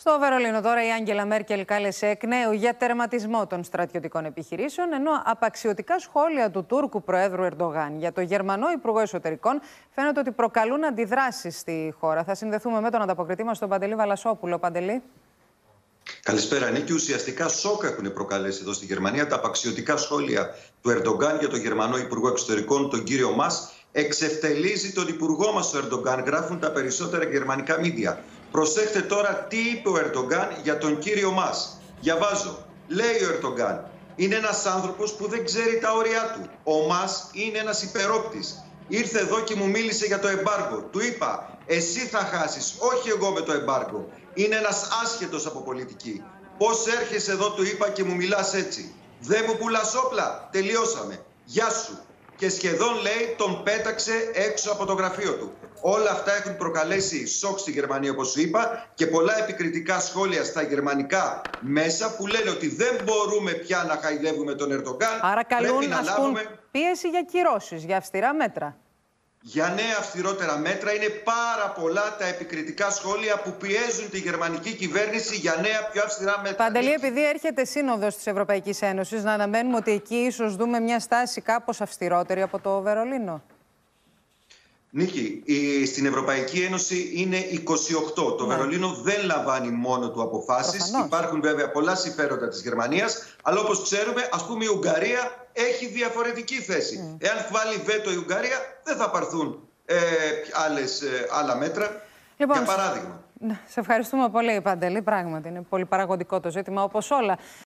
Στο Βερολίνο τώρα η Άγγελα Μέρκελ κάλεσε εκ νέου για τερματισμό των στρατιωτικών επιχειρήσεων, ενώ απαξιωτικά σχόλια του Τούρκου Προέδρου Ερντογάν για το Γερμανό Υπουργό Εσωτερικών φαίνεται ότι προκαλούν αντιδράσεις στη χώρα. Θα συνδεθούμε με τον ανταποκριτή μας, τον Παντελή Βαλασόπουλο. Παντελή. Καλησπέρα, Νίκη. Ουσιαστικά σοκ έχουν προκαλέσει εδώ στη Γερμανία τα απαξιωτικά σχόλια του Ερντογάν για τον Γερμανό Υπουργό Εξωτερικών, τον κύριο Μας. Εξευτελίζει τον υπουργό μας ο Ερντογάν, γράφουν τα περισσότερα γερμανικά μίντια. Προσέχτε τώρα τι είπε ο Ερντογάν για τον κύριο Μας. Διαβάζω. Λέει ο Ερντογάν, είναι ένας άνθρωπος που δεν ξέρει τα όρια του. Ο Μας είναι ένας υπερόπτης. Ήρθε εδώ και μου μίλησε για το εμπάργκο. Του είπα, εσύ θα χάσεις, όχι εγώ με το εμπάργκο. Είναι ένας άσχετος από πολιτική. Πώς έρχεσαι εδώ, του είπα, και μου μιλάς έτσι. Δεν μου πουλάς όπλα. Τελειώσαμε. Γεια σου. Και σχεδόν, λέει, τον πέταξε έξω από το γραφείο του. Όλα αυτά έχουν προκαλέσει σοκ στη Γερμανία, όπως σου είπα, και πολλά επικριτικά σχόλια στα γερμανικά μέσα που λένε ότι δεν μπορούμε πια να χαϊδεύουμε τον Ερντογάν. Άρα καλούν να λάβουμε πίεση για κυρώσεις, για αυστηρά μέτρα. Για νέα αυστηρότερα μέτρα. Είναι πάρα πολλά τα επικριτικά σχόλια που πιέζουν τη γερμανική κυβέρνηση για νέα πιο αυστηρά μέτρα. Παντελή, επειδή έρχεται σύνοδος της Ευρωπαϊκής Ένωσης, να αναμένουμε ότι εκεί ίσως δούμε μια στάση κάπως αυστηρότερη από το Βερολίνο. Νίκη, στην Ευρωπαϊκή Ένωση είναι 28. Το Βερολίνο δεν λαμβάνει μόνο του αποφάσεις. Προφανώς. Υπάρχουν βέβαια πολλά συμφέροντα της Γερμανίας. Αλλά όπως ξέρουμε, ας πούμε, η Ουγγαρία έχει διαφορετική θέση. Εάν βάλει βέτο η Ουγγαρία, δεν θα πάρθουν άλλα μέτρα. Λοιπόν, για παράδειγμα. Σε ευχαριστούμε πολύ, Παντελή. Πράγματι, είναι πολύ παραγωγικό το ζήτημα, όπως όλα.